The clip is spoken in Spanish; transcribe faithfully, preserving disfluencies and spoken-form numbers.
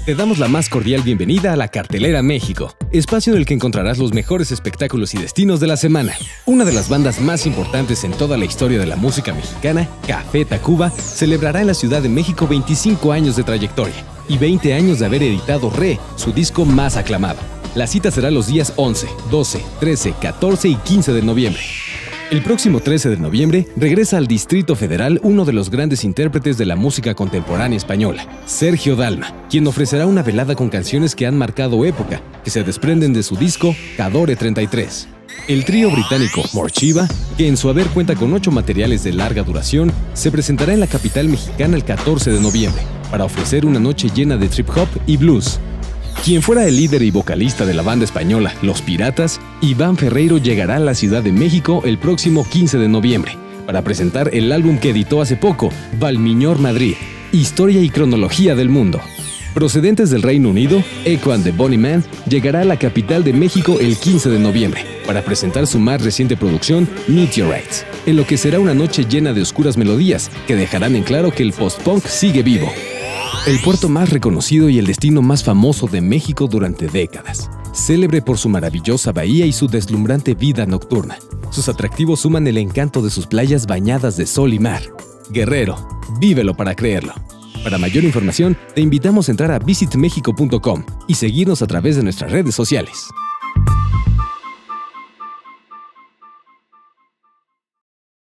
Te damos la más cordial bienvenida a la Cartelera México, espacio en el que encontrarás los mejores espectáculos y destinos de la semana. Una de las bandas más importantes en toda la historia de la música mexicana, Café Tacuba, celebrará en la Ciudad de México veinticinco años de trayectoria y veinte años de haber editado Re, su disco más aclamado. La cita será los días once, doce, trece, catorce y quince de noviembre. El próximo trece de noviembre regresa al Distrito Federal uno de los grandes intérpretes de la música contemporánea española, Sergio Dalma, quien ofrecerá una velada con canciones que han marcado época, que se desprenden de su disco Cadore treinta y tres. El trío británico Morchiva, que en su haber cuenta con ocho materiales de larga duración, se presentará en la capital mexicana el catorce de noviembre, para ofrecer una noche llena de trip hop y blues. Quien fuera el líder y vocalista de la banda española Los Piratas, Iván Ferreiro llegará a la Ciudad de México el próximo quince de noviembre para presentar el álbum que editó hace poco, Valmiñor Madrid, Historia y Cronología del Mundo. Procedentes del Reino Unido, Echo and the Bunnymen llegará a la capital de México el quince de noviembre para presentar su más reciente producción, Meteorites, en lo que será una noche llena de oscuras melodías que dejarán en claro que el post-punk sigue vivo. El puerto más reconocido y el destino más famoso de México durante décadas, célebre por su maravillosa bahía y su deslumbrante vida nocturna. Sus atractivos suman el encanto de sus playas bañadas de sol y mar. Guerrero, vívelo para creerlo. Para mayor información, te invitamos a entrar a visit mexico punto com y seguirnos a través de nuestras redes sociales.